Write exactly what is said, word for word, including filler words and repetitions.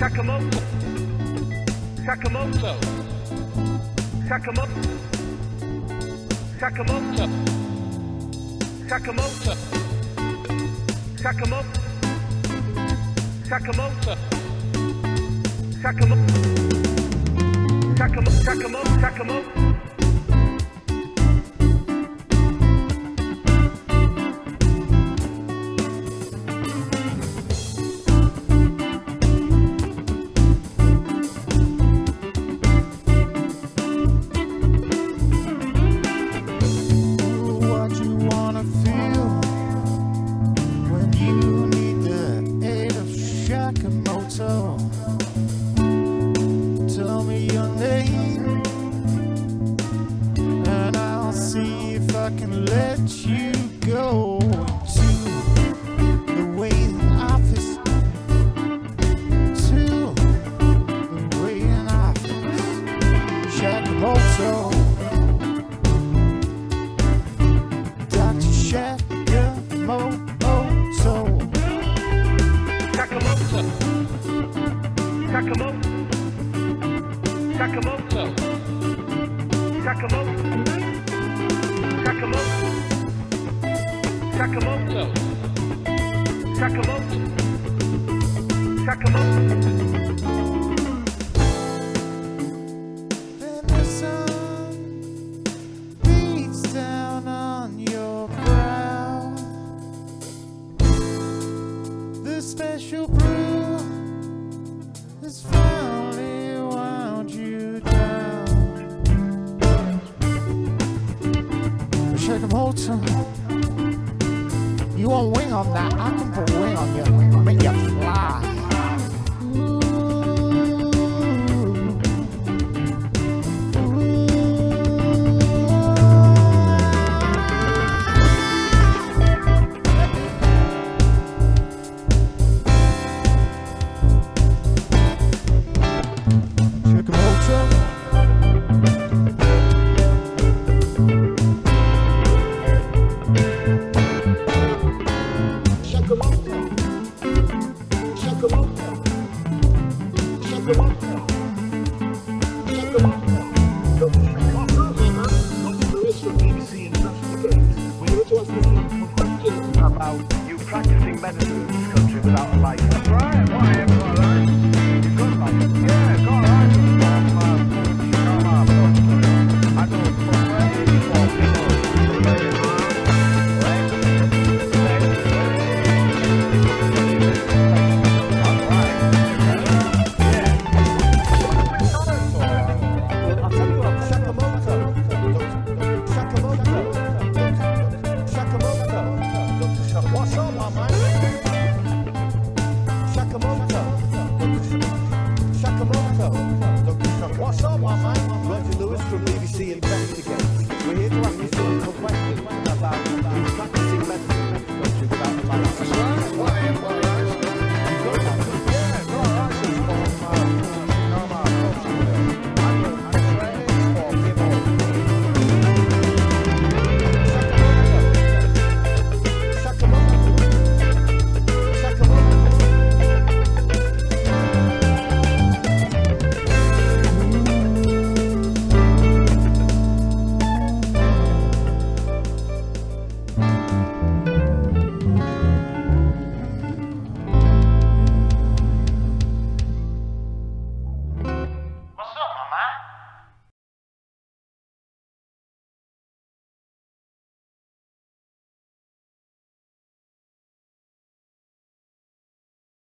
Sakamoto. Sakamoto. Sakamoto. Sakamoto. Sakamoto. Sakamoto. Sakamoto. Sakamoto. Sakamoto. Sakamoto. Sakamoto. Tell me your name, and I'll see if I can let you go to the Wayne office, to the Wayne office, Sakamoto, Doctor Sakamoto, Sakamoto. Sakamoto. Sakamoto. Sakamoto. Sakamoto. Sakamoto. Sakamoto. Then the sun beats down on your brow. The special brew is finally wound you down. Sakamoto, you want wing on that? I can put wing on you, make you fly. About you practicing medicine in this country without a license.